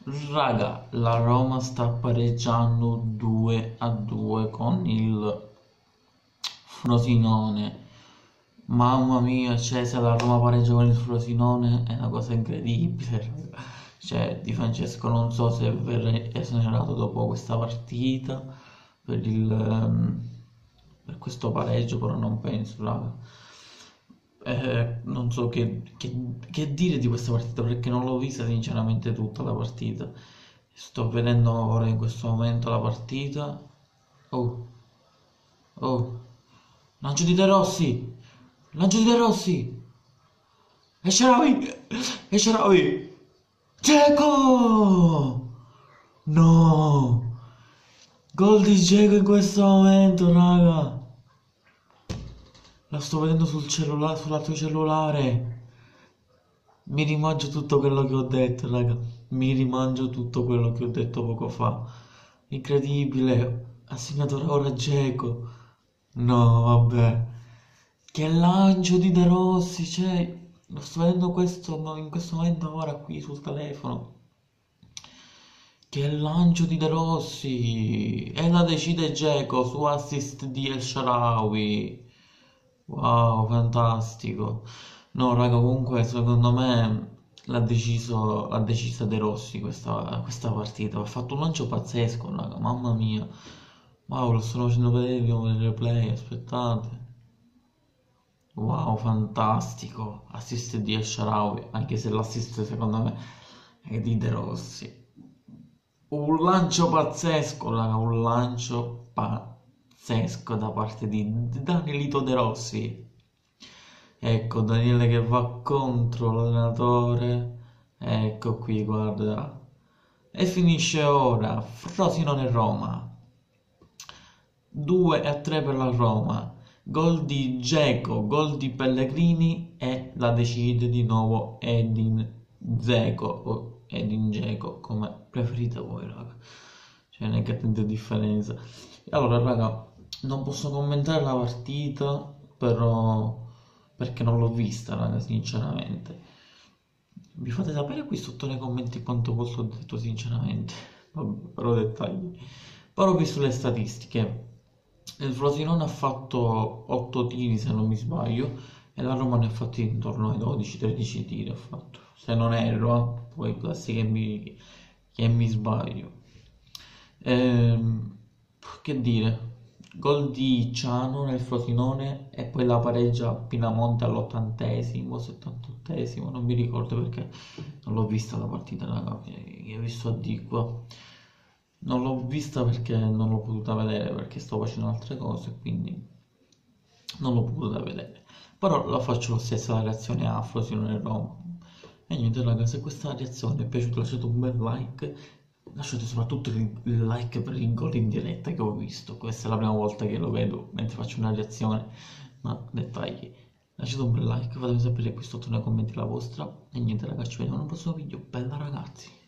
Raga, la Roma sta pareggiando 2-2 con il Frosinone. Mamma mia, cioè, se la Roma pareggia con il Frosinone è una cosa incredibile, raga. Cioè, Di Francesco non so se verrà esonerato dopo questa partita per per questo pareggio, però non penso, raga. Non so che dire di questa partita perché non l'ho vista sinceramente tutta la partita. Sto vedendo ora in questo momento la partita. Oh, oh, lancio di De Rossi! Lancio di De Rossi! E Sharawi! E Sharawi! Dzeko! No! Gol di Dzeko in questo momento, raga! La sto vedendo sul cellulare, sull'altro cellulare. Mi rimangio tutto quello che ho detto, raga. Mi rimangio tutto quello che ho detto poco fa. Incredibile. Ha segnato ora Dzeko. No, vabbè. Che lancio di De Rossi, cioè, lo sto vedendo questo, in questo momento ora qui sul telefono. Che lancio di De Rossi! E la decide Dzeko su assist di El Shaarawy. Wow, fantastico. No, raga, comunque secondo me l'ha decisa De Rossi questa partita. Ha fatto un lancio pazzesco, raga, mamma mia. Wow, lo stanno facendo vedere nel replay, aspettate. Wow, fantastico. Assist di El Shaarawy, anche se l'assist secondo me è di De Rossi. Un lancio pazzesco, raga, un lancio pazzesco da parte di Danielito De Rossi. Ecco, Daniele che va contro l'allenatore. Ecco qui, guarda. E finisce ora. Frosinone Roma. 2-3 per la Roma. Gol di Dzeko, gol di Pellegrini e la decide di nuovo Edin Dzeko o Edin Dzeko, come preferite voi, raga. Cioè, non è che tanta differenza. Allora, raga, non posso commentare la partita, però perché non l'ho vista, raga, sinceramente. Mi fate sapere qui sotto nei commenti quanto posso ho detto sinceramente. Vabbè, però dettagli. Però ho visto le statistiche. Il Frosinone ha fatto 8 tiri se non mi sbaglio e la Roma ne ha fatti intorno ai 12-13 tiri ha fatto. Se non erro, poi può darsi che mi sbaglio. Ehm, che dire, gol di Ciano nel Frosinone e poi la pareggia Pinamonte all'80esimo, 78esimo, non mi ricordo perché non l'ho vista la partita, raga, che ho visto di qua. Non l'ho vista perché non l'ho potuta vedere perché sto facendo altre cose, quindi non l'ho potuta vedere. Però la faccio lo stesso la reazione a Frosinone Roma. E niente raga, se questa reazione vi è piaciuta lasciate un bel like, lasciate soprattutto il like per il gol in diretta che ho visto. Questa è la prima volta che lo vedo mentre faccio una reazione, ma dettagli. Lasciate un bel like, fatemi sapere qui sotto nei commenti la vostra. E niente raga, ci vediamo in un prossimo video. Bella ragazzi!